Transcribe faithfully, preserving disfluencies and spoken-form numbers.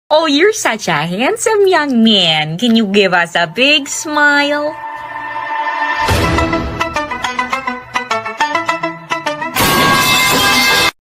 Oh, you're such a handsome young man. Can you give us a big smile?